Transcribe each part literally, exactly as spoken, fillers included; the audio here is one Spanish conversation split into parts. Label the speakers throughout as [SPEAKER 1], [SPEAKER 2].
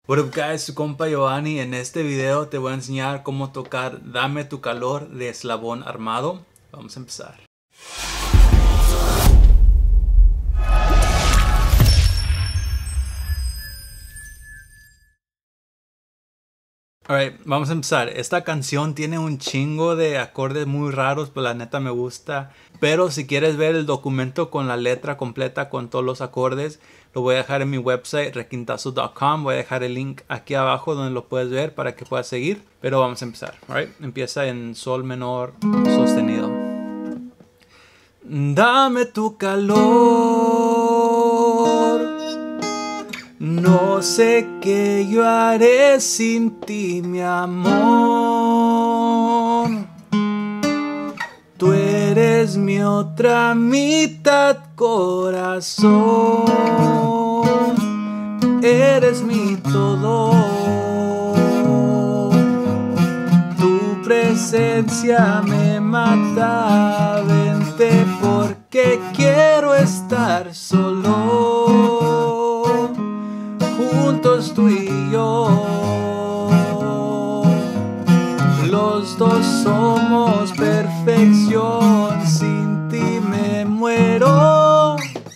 [SPEAKER 1] What up guys, su compa Giovanni. En este video te voy a enseñar cómo tocar Dame tu calor de Eslabón Armado. Vamos a empezar. Alright, vamos a empezar. Esta canción tiene un chingo de acordes muy raros, pero la neta me gusta. Pero si quieres ver el documento con la letra completa, con todos los acordes, lo voy a dejar en mi website, requintazo punto com. Voy a dejar el link aquí abajo donde lo puedes ver para que puedas seguir. Pero vamos a empezar. Alright, empieza en sol menor sostenido. Dame tu calor. No sé qué yo haré sin ti, mi amor. Tú eres mi otra mitad, corazón. Eres mi todo. Tu presencia me mata. Vente porque quiero estar solo. Juntos tú y yo, los dos somos perfección, sin ti me muero.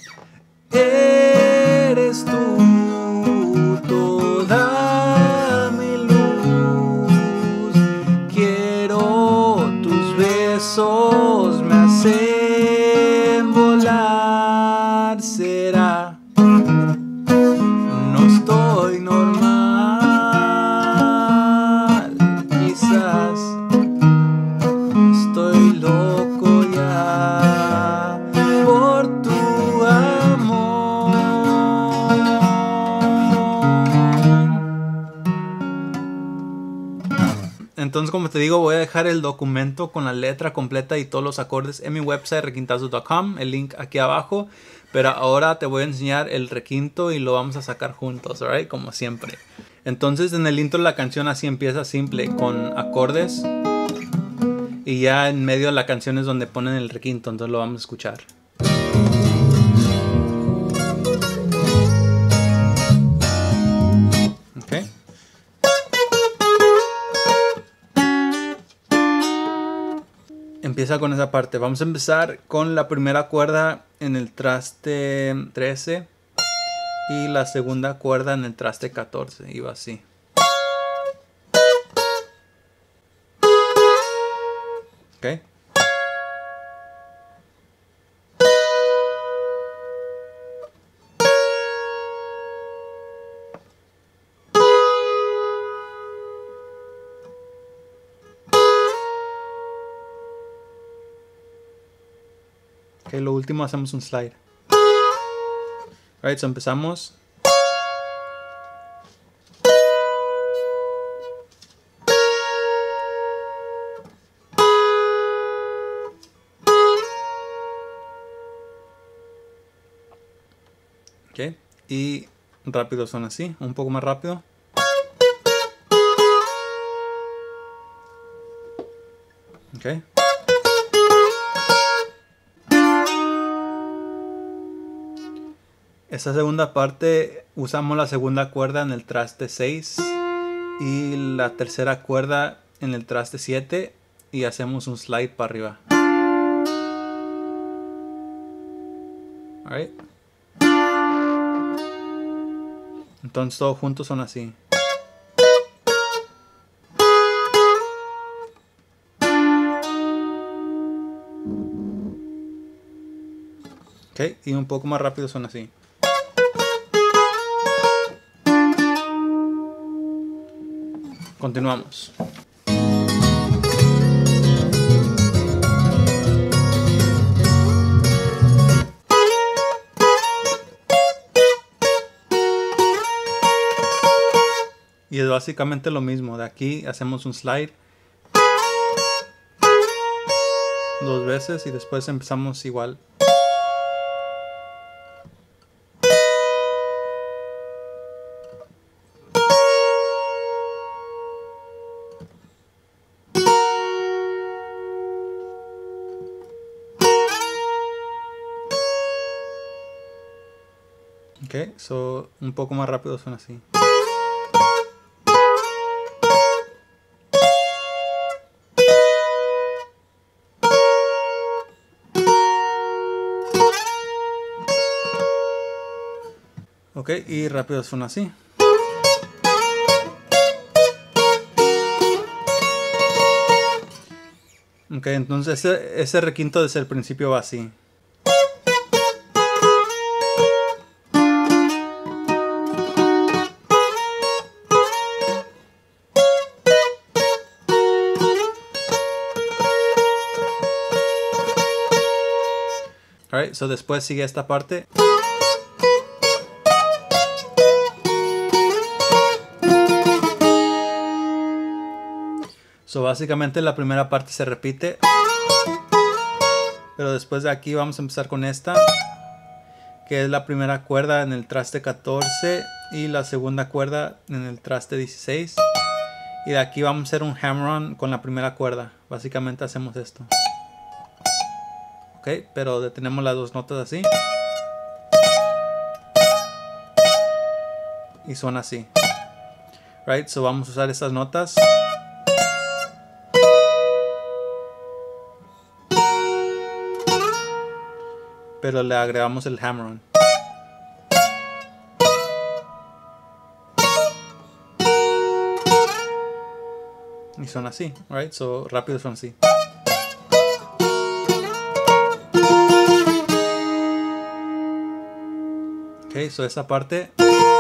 [SPEAKER 1] Eres tú toda mi luz, quiero tus besos, me hacen volar, será. Estoy normal, quizás estoy loco ya por tu amor. Entonces, como te digo, voy a dejar el documento con la letra completa y todos los acordes en mi website, requintazo punto com, el link aquí abajo. Pero ahora te voy a enseñar el requinto y lo vamos a sacar juntos, ¿alright? Como siempre. Entonces en el intro de la canción así empieza simple, con acordes. Y ya en medio de la canción es donde ponen el requinto, entonces lo vamos a escuchar. Ok. Empieza con esa parte. Vamos a empezar con la primera cuerda en el traste trece y la segunda cuerda en el traste catorce. Iba así. Ok. Ok, lo último hacemos un slide. Alright, so empezamos. Ok, y rápido son así, un poco más rápido. Ok. Esta segunda parte usamos la segunda cuerda en el traste seis y la tercera cuerda en el traste siete y hacemos un slide para arriba. Alright. Entonces todos juntos son así. Ok, y un poco más rápido son así. Continuamos. Y es básicamente lo mismo. De aquí hacemos un slide dos veces y después empezamos igual. Ok, so un poco más rápido son así. Ok, y rápido suena así. Ok, entonces ese, ese requinto desde el principio va así. Alright, so después sigue esta parte. So básicamente la primera parte se repite. Pero después de aquí vamos a empezar con esta, que es la primera cuerda en el traste catorce y la segunda cuerda en el traste dieciséis. Y de aquí vamos a hacer un hammer-on con la primera cuerda. Básicamente hacemos esto. Ok, pero detenemos las dos notas así. Y suena así. Right, so vamos a usar estas notas. Pero le agregamos el hammer-on. Y suena así, right? So rápido suena así. Ok, so esa parte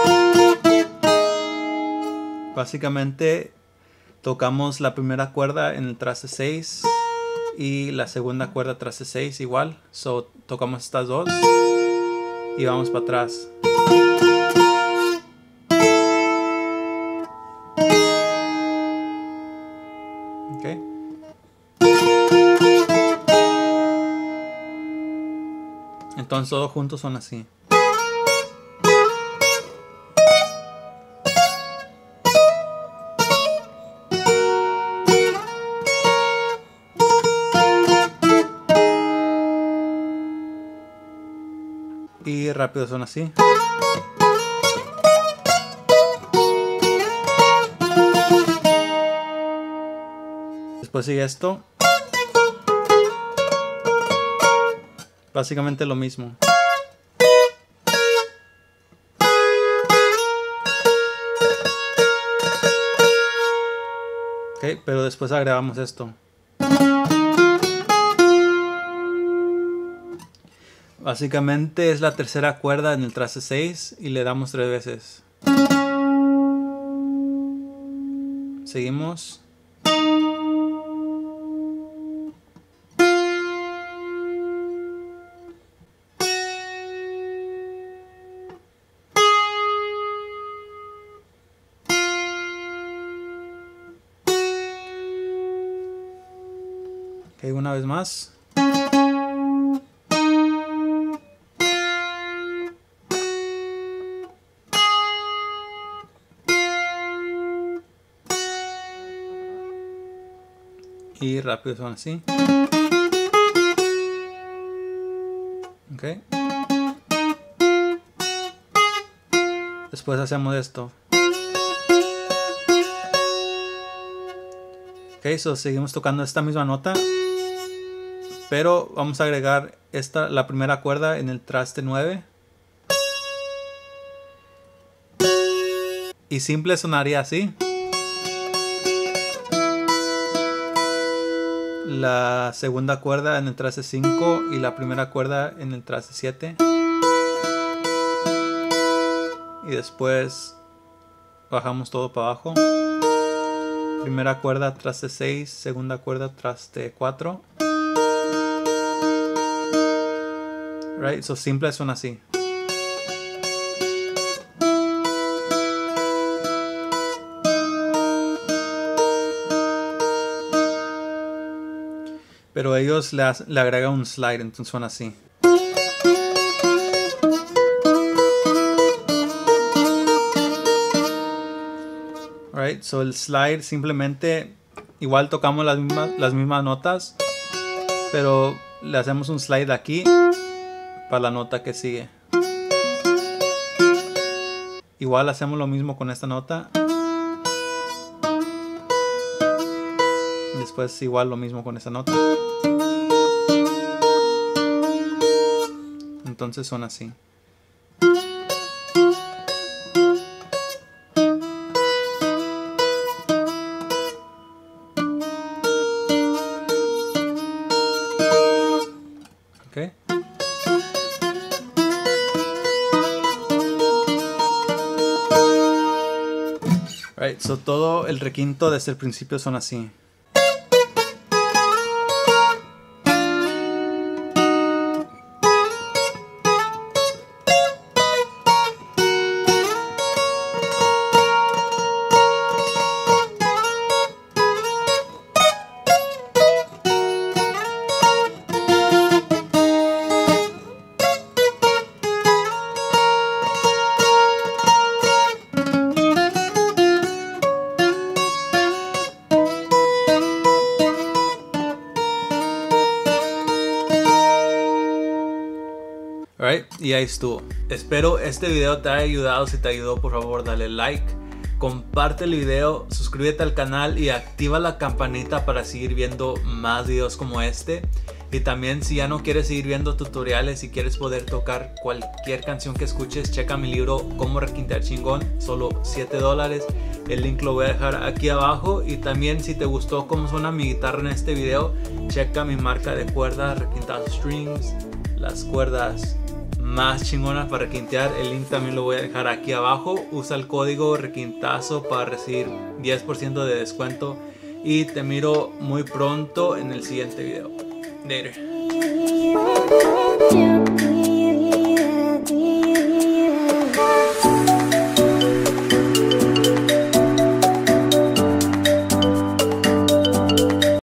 [SPEAKER 1] básicamente tocamos la primera cuerda en el traste seis y la segunda cuerda traste seis igual. So tocamos estas dos y vamos para atrás. Okay. Entonces todos juntos son así. Y rápido son así. Después sigue esto. Básicamente lo mismo. Ok, pero después agregamos esto. Básicamente es la tercera cuerda en el traste seis y le damos tres veces. Seguimos. Ok, una vez más. Y rápido son así. Ok. Después hacemos esto. Ok, so seguimos tocando esta misma nota. Pero vamos a agregar esta, la primera cuerda en el traste nueve. Y simple sonaría así. La segunda cuerda en el traste cinco y la primera cuerda en el traste siete. Y después bajamos todo para abajo. Primera cuerda traste seis, segunda cuerda traste cuatro. Right, so simple suena así. Pero ellos le, le agregan un slide, entonces suena así. Right, so el slide simplemente igual tocamos las mismas, las mismas notas, pero le hacemos un slide aquí para la nota que sigue. Igual hacemos lo mismo con esta nota. Después igual lo mismo con esta nota. Entonces suena así. Right, so todo el requinto desde el principio son así. Alright, y ahí estuvo. Espero este video te haya ayudado. Si te ayudó, por favor dale like, comparte el video, suscríbete al canal y activa la campanita para seguir viendo más videos como este. Y también, si ya no quieres seguir viendo tutoriales y quieres poder tocar cualquier canción que escuches, checa mi libro Cómo Requintear Chingón, solo siete dólares. El link lo voy a dejar aquí abajo. Y también, si te gustó cómo suena mi guitarra en este video, checa mi marca de cuerdas Requintazo Strings, las cuerdas más chingonas para requintear. El link también lo voy a dejar aquí abajo. Usa el código Requintazo para recibir diez por ciento de descuento. Y te miro muy pronto en el siguiente video. Later.